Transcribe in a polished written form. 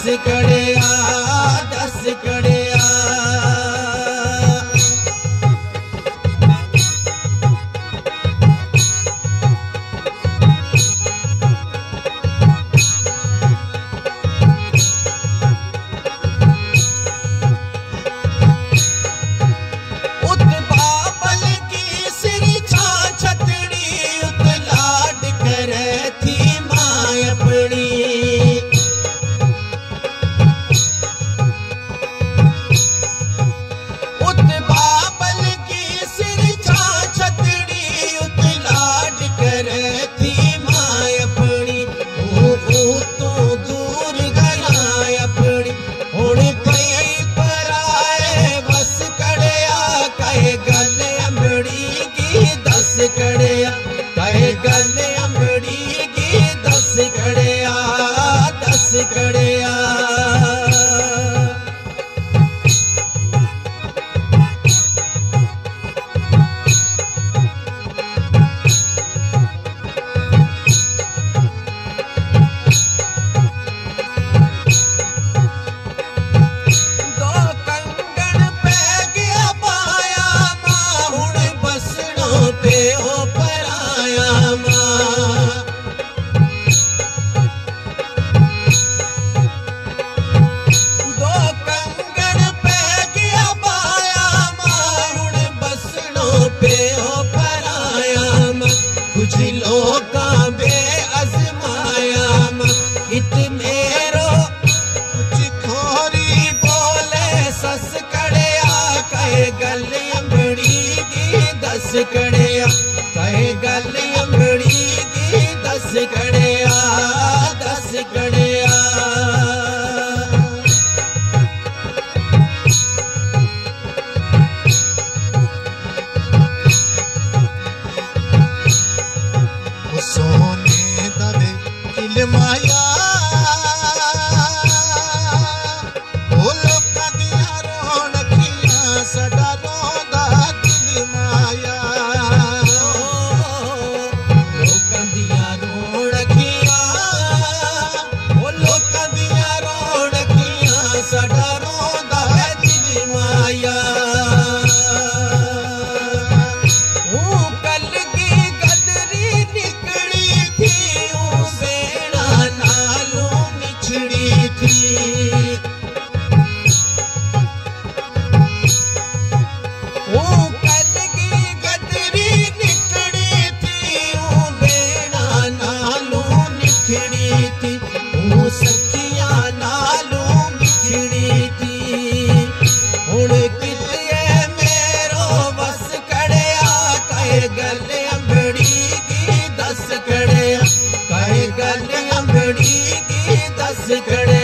कड़िया दस कड़िया कड़िया कहे गल अमड़ी की दस कड़िया दस कड़िया कुछ लोका बे अजमाया इत मेरो कुछ खोरी बोले सस कड़िया कहे गल अमड़ी की दस कड़िया कहे गल अमड़ी की दस कड़िया दस कड़िया सोने दवे किल माया ओ लोकां दियां रौनकियां साडा रोंदा दिल माया लोकां दियां रौनकियां ओ लोकां दियां रौनकियां साडा रोंदा दिल माया सखियां नालों बिछड़ी थी हुण किते मेरो बस कड़िया कहे गल अमड़ी की दस कड़िया कहे गल अमड़ी की दस कड़िया